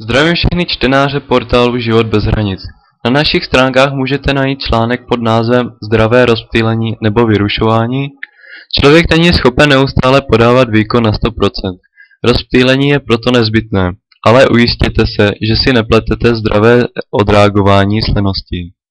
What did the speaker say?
Zdravím všechny čtenáře portálu Život bez hranic. Na našich stránkách můžete najít článek pod názvem Zdravé rozptýlení nebo vyrušování. Člověk není schopen neustále podávat výkon na 100%. Rozptýlení je proto nezbytné, ale ujistěte se, že si nepletete zdravé odreagování s lenností.